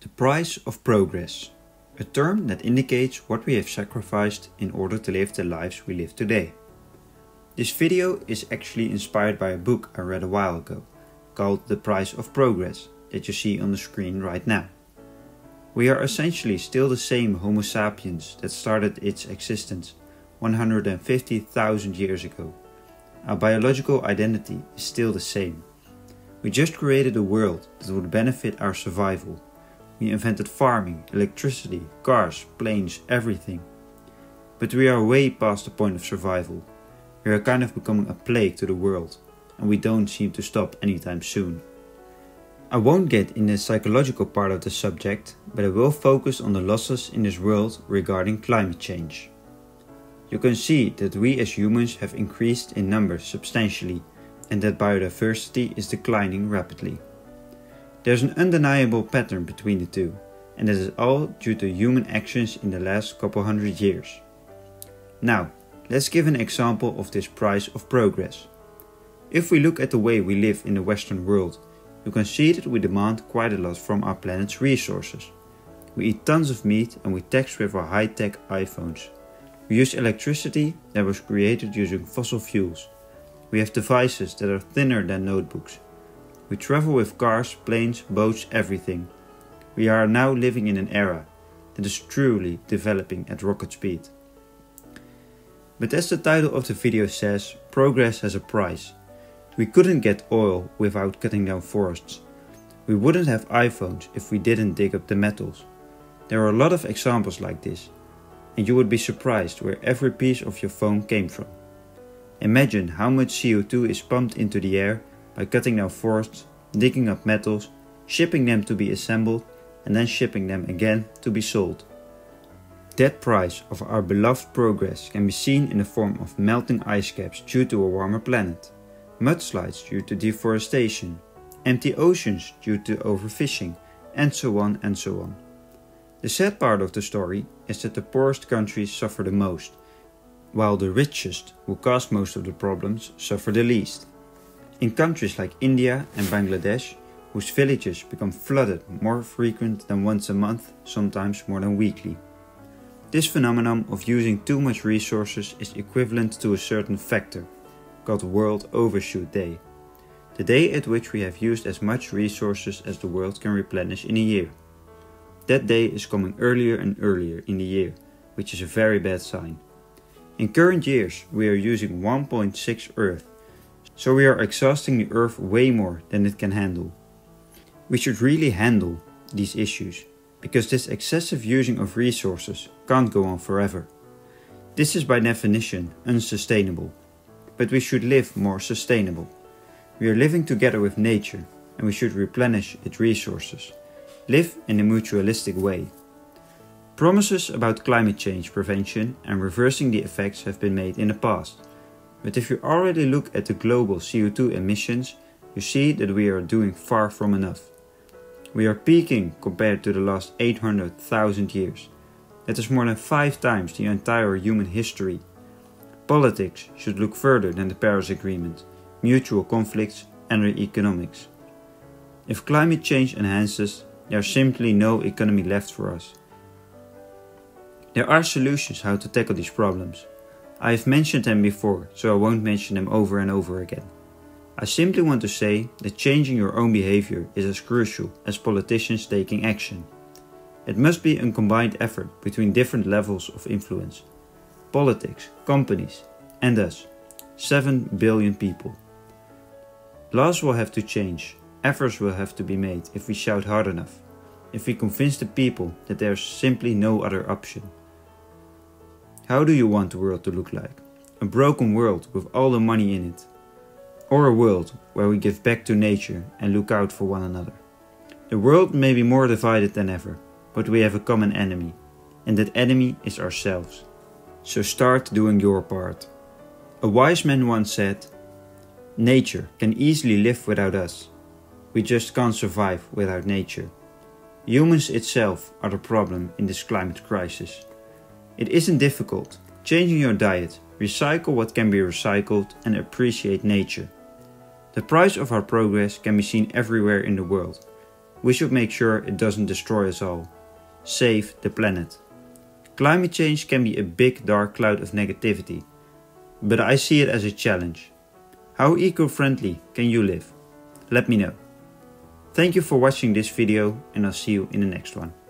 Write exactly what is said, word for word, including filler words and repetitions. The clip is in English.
The price of progress, a term that indicates what we have sacrificed in order to live the lives we live today. This video is actually inspired by a book I read a while ago, called The Price of Progress, that you see on the screen right now. We are essentially still the same Homo sapiens that started its existence one hundred fifty thousand years ago. Our biological identity is still the same. We just created a world that would benefit our survival. We invented farming, electricity, cars, planes, everything. But we are way past the point of survival. We are kind of becoming a plague to the world, and we don't seem to stop anytime soon. I won't get in the psychological part of the subject, but I will focus on the losses in this world regarding climate change. You can see that we as humans have increased in numbers substantially, and that biodiversity is declining rapidly. There's an undeniable pattern between the two, and that is all due to human actions in the last couple hundred years. Now, let's give an example of this price of progress. If we look at the way we live in the Western world, you can see that we demand quite a lot from our planet's resources. We eat tons of meat and we text with our high-tech iPhones. We use electricity that was created using fossil fuels. We have devices that are thinner than notebooks. We travel with cars, planes, boats, everything. We are now living in an era that is truly developing at rocket speed. But as the title of the video says, progress has a price. We couldn't get oil without cutting down forests. We wouldn't have iPhones if we didn't dig up the metals. There are a lot of examples like this, and you would be surprised where every piece of your phone came from. Imagine how much C O two is pumped into the air by cutting down forests, digging up metals, shipping them to be assembled, and then shipping them again to be sold. That price of our beloved progress can be seen in the form of melting ice caps due to a warmer planet, mudslides due to deforestation, empty oceans due to overfishing, and so on and so on. The sad part of the story is that the poorest countries suffer the most, while the richest, who cause most of the problems, suffer the least. In countries like India and Bangladesh, whose villages become flooded more frequent than once a month, sometimes more than weekly. This phenomenon of using too much resources is equivalent to a certain factor, called World Overshoot Day, the day at which we have used as much resources as the world can replenish in a year. That day is coming earlier and earlier in the year, which is a very bad sign. In current years, we are using one point six Earth, so we are exhausting the Earth way more than it can handle. We should really handle these issues, because this excessive using of resources can't go on forever. This is by definition unsustainable, but we should live more sustainable. We are living together with nature, and we should replenish its resources. Live in a mutualistic way. Promises about climate change prevention and reversing the effects have been made in the past. But if you already look at the global C O two emissions, you see that we are doing far from enough. We are peaking compared to the last eight hundred thousand years. That is more than five times the entire human history. Politics should look further than the Paris Agreement, mutual conflicts and economics. If climate change enhances, there is simply no economy left for us. There are solutions how to tackle these problems. I have mentioned them before, so I won't mention them over and over again. I simply want to say that changing your own behavior is as crucial as politicians taking action. It must be a combined effort between different levels of influence. Politics, companies, and us. seven billion people. Laws will have to change. Efforts will have to be made if we shout hard enough. If we convince the people that there is simply no other option. How do you want the world to look like? A broken world with all the money in it? Or a world where we give back to nature and look out for one another? The world may be more divided than ever, but we have a common enemy, and that enemy is ourselves. So start doing your part. A wise man once said, "Nature can easily live without us. We just can't survive without nature." Humans itself are the problem in this climate crisis. It isn't difficult. Changing your diet, recycle what can be recycled, and appreciate nature. The price of our progress can be seen everywhere in the world. we should make sure it doesn't destroy us all. Save the planet. Climate change can be a big dark cloud of negativity, but I see it as a challenge. How eco-friendly can you live? Let me know. Thank you for watching this video, and I'll see you in the next one.